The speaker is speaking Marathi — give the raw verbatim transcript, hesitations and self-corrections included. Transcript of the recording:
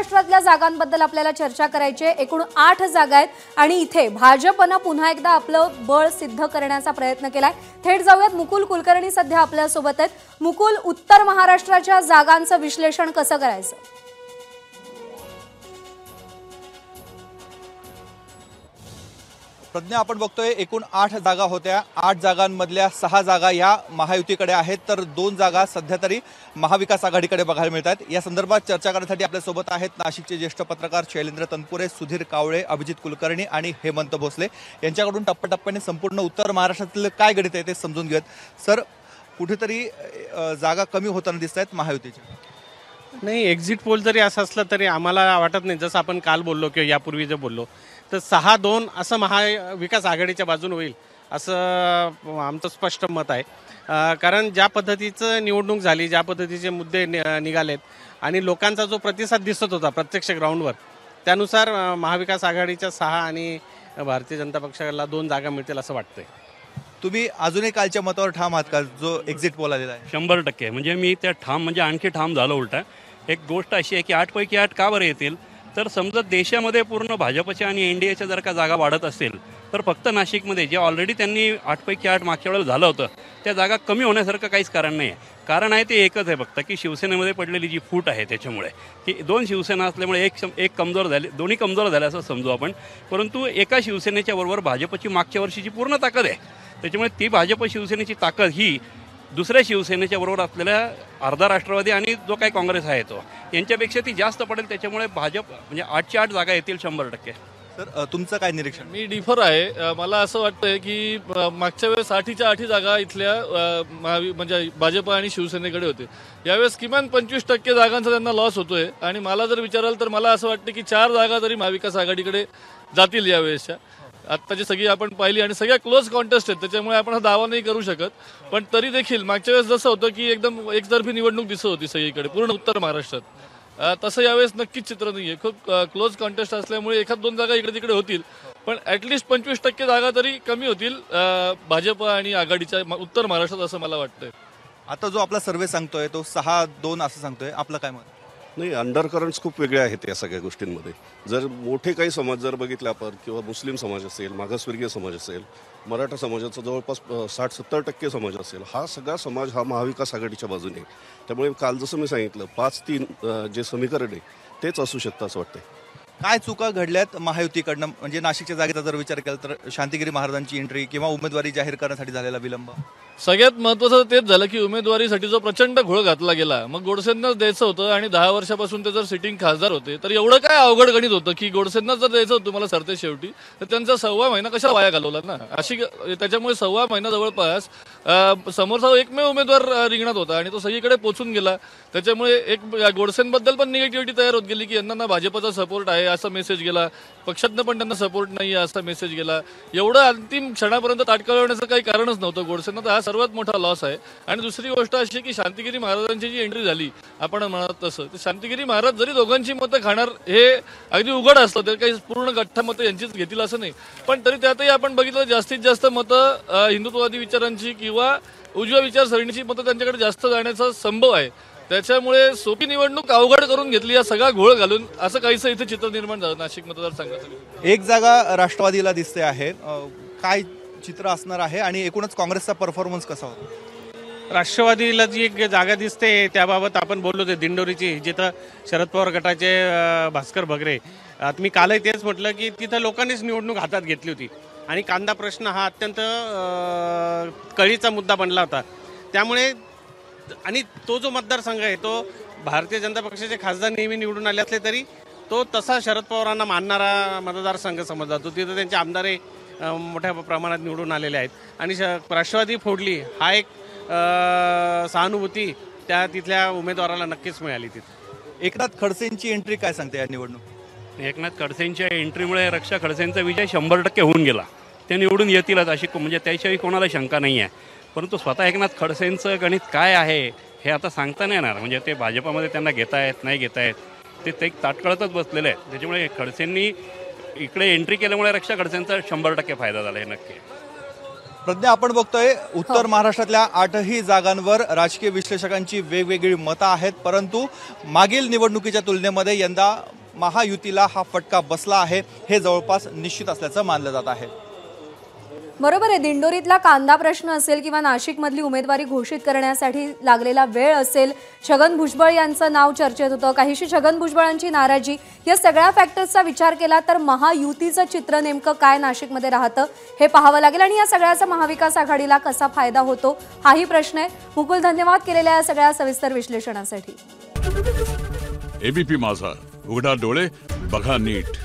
महाराष्ट्रातल्या जागांबद्दल आपल्याला चर्चा करायची आहे। एकूण आठ जागा आहेत आणि इथे भाजपने पुन्हा एकदा आपलं बळ सिद्ध करण्याचा प्रयत्न केलाय। थेट जाऊयात, मुकुल कुलकर्णी सध्या आपल्या सोबत आहेत। मुकुल, उत्तर महाराष्ट्राच्या जागांचं विश्लेषण कसं करायचं? प्रज्ञा, आपण बघतोय एकूण आठ जागा होत्या। आठ जागांमधल्या सहा जागा या महायुतीकडे आहेत, तर दोन जागा सध्या तरी महाविकास आघाडीकडे बघायला मिळतात। या संदर्भात चर्चा करण्यासाठी आपल्यासोबत आहेत नाशिकचे ज्येष्ठ पत्रकार शैलेंद्र तनपुरे, सुधीर कावळे, अभिजित कुलकर्णी आणि हेमंत भोसले। यांच्याकडून टप्प्याटप्प्याने संपूर्ण उत्तर महाराष्ट्रातील काय गणित आहे ते समजून घेऊयात। सर, कुठेतरी जागा कमी होताना दिसत आहेत महायुतीच्या? नाही, एक्झिट पोल जरी असं असलं तरी आम्हाला वाटत नाही, जसं आपण काल बोललो किंवा यापूर्वी जे बोललो तर सहा दोन असं महाविकास आघाडीच्या बाजूने होईल असं आमचं स्पष्ट मत आहे। कारण ज्या पद्धतीचं निवडणूक झाली, ज्या पद्धतीचे मुद्दे निघालेत आणि लोकांचा जो प्रतिसाद दिसत होता प्रत्यक्ष ग्राउंडवर, त्यानुसार महाविकास आघाडीच्या सहा आणि भारतीय जनता पक्षाला दोन जागा मिळतील असं वाटतंय। तुम्ही अजूनही कालच्या मतावर ठाम आहात का, जो एक्झिट पोल आलेला आहे? शंभर टक्के म्हणजे मी त्या ठाम म्हणजे आणखी ठाम झालो। उलटा एक गोष्ट अशी आहे की आठ पैकी आठ का बरं येतील, तर समजा देशामध्ये पूर्ण भाजपच्या आणि एन डी एच्या जर का जागा वाढत असेल तर फक्त नाशिकमध्ये जे ऑलरेडी त्यांनी आठ पैकी आठ मागच्या वेळेला झालं होतं त्या जागा कमी होण्यासारखं काहीच कारण नाही आहे। कारण आहे ते एकच आहे फक्त की शिवसेनेमध्ये पडलेली जी फूट आहे त्याच्यामुळे, की दोन शिवसेना असल्यामुळे एक एक कमजोर झाली, दोन्ही कमजोर झाल्या असं समजू आपण। परंतु एका शिवसेनेच्या बरोबर भाजपची मागच्या वर्षीची पूर्ण ताकद आहे, त्याच्यामुळे ती भाजप शिवसेनेची ताकद ही दुसऱ्या शिवसेनेच्या बरोबर असलेल्या अर्धा राष्ट्रवादी आणि जो काही काँग्रेस आहे तो यांच्यापेक्षा ती जास्त पडेल। त्याच्यामुळे भाजप म्हणजे आठच्या आठ जागा येतील शंभर टक्के। सर, तुमचं काय निरीक्षण? मी डिफर आहे। मला असं वाटतंय की मागच्या वेळेस आठीच्या आठी जागा इथल्या म्हणजे भाजप आणि शिवसेनेकडे होते, यावेळेस किमान पंचवीस टक्के जागांचा त्यांना लॉस होतोय। आणि मला जर विचाराल तर मला असं वाटतं की चार जागा तरी महाविकास आघाडीकडे जातील यावेळेसच्या। आत्ताची सगळी आपण पाहिली आणि सगळ्या क्लोज कॉन्टेस्ट आहेत, त्याच्यामुळे आपण हा दावा नाही करू शकत। पण तरी देखील मागच्या वेळेस जसं होतं की एकदम एकतर्फी निवडणूक दिसत होती सगळीकडे पूर्ण उत्तर महाराष्ट्रात, तसं यावेळेस नक्कीच चित्र नाही आहे। खूप क्लोज कॉन्टेस्ट असल्यामुळे एखाद दोन जागा इकडे तिकडे होतील, पण ॲटलिस्ट पंचवीस टक्के जागा तरी कमी होतील भाजप आणि आघाडीच्या उत्तर महाराष्ट्रात असं मला वाटतंय। आता जो आपला सर्व्हे सांगतोय तो सहा दोन असं सांगतोय, आपलं काय मत? नाही, अंडर करंट्स खूप वेगळे आहेत या सगळ्या गोष्टींमध्ये। जर मोठे काही समाज जर बघितले आपण, किंवा मुस्लिम समाज असेल, मागासवर्गीय समाज असेल, मराठा समाजाचा जवळपास साठ सत्तर टक्के समाज असेल, हा सगळा समाज हा महाविकास आघाडीच्या बाजूने आहे। त्यामुळे काल जसं मी सांगितलं पाच तीन जे समीकरण आहे तेच असू शकतं असं वाटतंय। काय चुका घडल्यात महायुतीकडनं, म्हणजे नाशिकच्या जागेचा जर विचार केला तर शांतिगिरी महाराजांची एंट्री किंवा उमेदवारी जाहीर करण्यासाठी झालेला विलंब? सगळ्यात महत्त्वाचं तेच झालं की उमेदवारीसाठी जो प्रचंड घोळ घातला गेला, मग गोडसेंनाच द्यायचं होतं आणि दहा वर्षापासून ते जर सिटिंग खासदार होते तर एवढं काय अवघड गणित होतं की गोडसेंनाच जर द्यायचं होतं तुम्हाला सरते शेवटी, तर त्यांचा सव्वा महिना कशा वाया घालवला ना अशी। त्याच्यामुळे सव्वा महिना जवळपास समोरचा एकमेव उमेदवार रिंगणात होता आणि तो सगळीकडे पोचून गेला। त्याच्यामुळे एक गोडसेंबद्दल पण निगेटिव्हिटी तयार होत गेली की यांना ना भाजपचा सपोर्ट आहे असा मेसेज गेला, पक्षातनं पण त्यांना सपोर्ट नाही आहे असा मेसेज गेला। एवढं अंतिम क्षणापर्यंत ताटकळवण्याचं काही कारणच नव्हतं गोडसेंना, तर हा सर्वात मोठा लॉस आहे। आणि दुसरी गोष्ट अशी की शांतिगिरी महाराजांची जी एंट्री झाली आपण म्हणत तसं, तर शांतिगिरी महाराज जरी दोघांची मतं खाणार हे अगदी उघड असतं, तर काही पूर्ण गठ्ठा मतं यांचीच घेतील असं नाही, पण तरी त्यातही आपण बघितलं जास्तीत जास्त मतं हिंदुत्ववादी विचारांची किंवा उजव्या विचारसरणीची मतं त्यांच्याकडे जास्त जाण्याचा संभव आहे। त्याच्यामुळे सोपी निवडणूक अवघड करून घेतली या सगळा घोळ घालून, असं काहीसं इथे चित्र निर्माण झालं नाशिक मतदारसंघाचं। एक जागा राष्ट्रवादीला दिसते आहे, काय चित्र असणार आहे आणि एकूणच काँग्रेसचा परफॉर्मन्स कसा होता? राष्ट्रवादीला जी एक जागा दिसते त्याबाबत आपण बोललो ते दिंडोरीची, जिथं शरद पवार गटाचे भास्कर भगरे, मी कालही तेच म्हटलं की तिथं लोकांनीच निवडणूक हातात घेतली होती आणि कांदा प्रश्न हा अत्यंत कळीचा मुद्दा बनला होता। त्यामुळे आणि तो जो मतदारसंघ आहे तो भारतीय जनता पक्षाचे खासदार नेहमी निवडून आले असले तरी तो तसा शरद पवारांना मानणारा मतदारसंघ समजला जातो। तिथं त्यांचे आमदारही मोठ्या प्रमाणात निवडून आलेले आहेत आणि राष्ट्रवादी फोडली हा एक सहानुभूती त्या तिथल्या उमेदवाराला नक्कीच मिळाली। तिथे एकनाथ खडसेंची एंट्री काय सांगते या निवडणूक? एकनाथ खडसेंच्या एंट्रीमुळे रक्षा खडसेंचा विजय शंभर टक्के होऊन गेला, ते निवडून येतीलच अशी म्हणजे त्याशिवाय कोणाला शंका नाही आहे। परंतु स्वतः एकनाथ खडसेंचं गणित काय आहे हे आता सांगता नाही येणार, म्हणजे ते भाजपामध्ये त्यांना घेता येत नाही घेता येत, ते ते ताटकळतच बसलेले आहेत। त्याच्यामुळे खडसेंनी इकडे एंट्री केल्यामुळे रक्षा खडसेंचा शंभर टक्के फायदा झाला आहे नक्की। प्रज्ञा, आपण बघतोय उत्तर महाराष्ट्रातल्या आठही जागांवर राजकीय विश्लेषकांची वेगवेगळी मतं आहेत, परंतु मागील निवडणुकीच्या तुलनेमध्ये यंदा महायुतीला हा फटका बसला आहे हे जवळपास निश्चित असल्याचं मानलं जात आहे. बरोबर आहे. दिंडोरीतला कांदा प्रश्न असेल किंवा नाशिकमधली उमेदवारी घोषित करण्यासाठी लागलेला वेळ असेल, छगन भुजबळ यांचं नाव चर्चेत होतं, काहीशी छगन भुजबळांची नाराजी, या सगळ्या फॅक्टर्सचा विचार केला तर महायुतीचं चित्र नेमकं काय नाशिकमध्ये राहतं हे पाहावं लागेल आणि या सगळ्याचा महाविकास आघाडीला कसा फायदा होतो हाही प्रश्न आहे. मुकुल, धन्यवाद केलेल्या या सगळ्या सविस्तर विश्लेषणासाठी. एबीपी माझा, उघडा डोळे बघा नीट.